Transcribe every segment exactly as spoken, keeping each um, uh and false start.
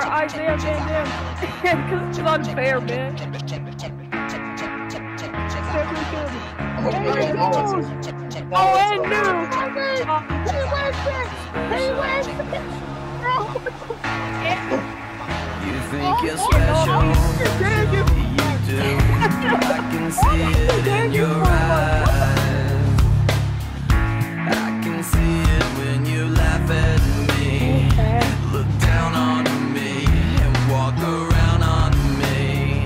Isaiah Van Damme. Because it's unfair, man. Oh, and new! He wins it! He wins it! You think you're special? You do. I can see it in your eyes. I can see it when you laugh at me, look down on me, and walk around on me.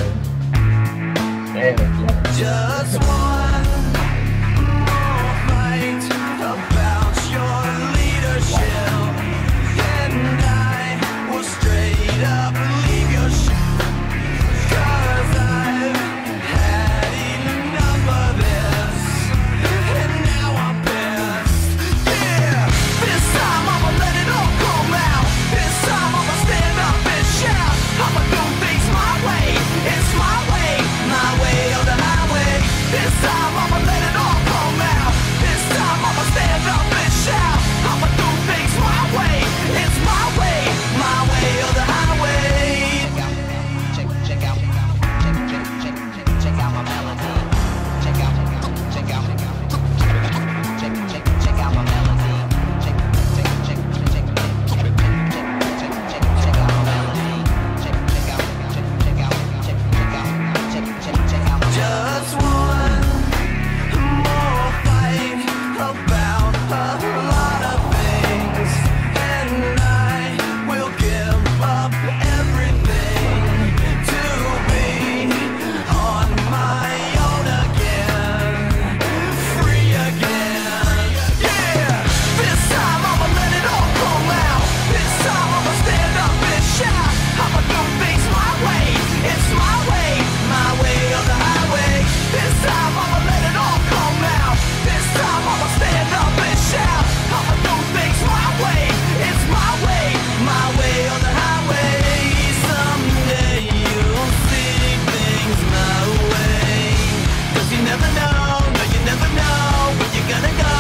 Just one more fight about your leadership, and I will straight up leave your shit. Cause I've had enough of this, and now I'm pissed. Yeah, this time I'ma let it all come out. This time I'ma stand up and shout. I'ma do things my way. It's my way, my way or the highway. This time I'ma let it all come out. This time I'ma stand up and shout. I'ma do things my way. It's my way, my way or the highway. Check, check out, check, check, check, check, check out my melody. Check out, check out, check, check, check out my melody. Check, check, check, check, check, check, check, check, check out my melody. Check, check out, check, check out, check, check out, check, check, check out. Just one more fight about a lot of things, and I will give up everything to be on my own again, free again. Yeah, this time I'ma let it all come out. This time I'ma stand up and shout. I'ma do things my way. It's my way, my way or the highway. This time I'ma let it all come out. This time I'ma stand up and shout. I'ma do things my way. It's my way, my way or the highway. Someday you'll see things my way. Cause you never know, no you never know where you're gonna go.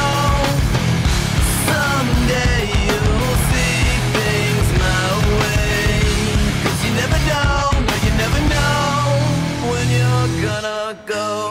Someday you'll see things my way. Cause you never know, no you never know when you're gonna go.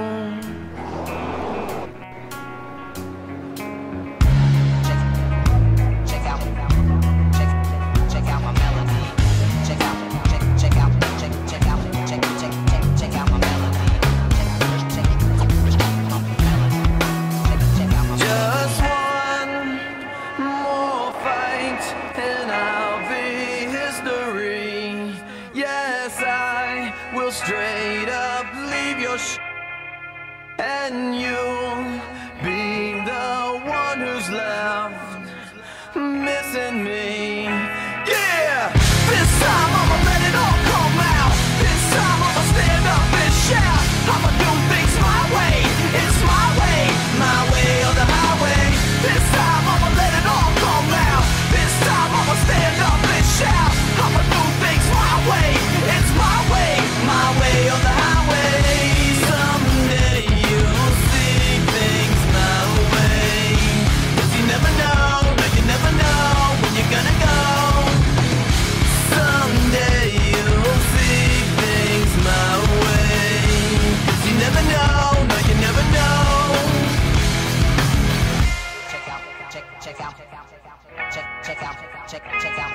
Check out, check, check out my melody. Check out, check, check out, check, check out, check, check, check, check out my melody. Check, check, check out my melody. Check, check out my melody. Just one more fight, and I'll be history. Yes, I will straight up leave your sh, and you'll be the one who's left missing me. Yeah, this time I'ma let it all come out. This time I'ma stand up and shout. I'ma do things my way. It's my way, my way or the highway. This time I'ma let it all come out. This time I'ma stand up and shout. I'ma do things my way. It's my way, my way or the highway. Someday you'll see things my way. Cause you never know, no you never know when you're gonna go. Someday you'll see things my way. Cause you never know, no you never know. Check out, check, check out, check, check out, check, check out,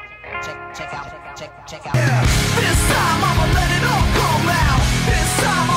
check, check out, check, check out. Yeah, this time I'ma let it all come out. This time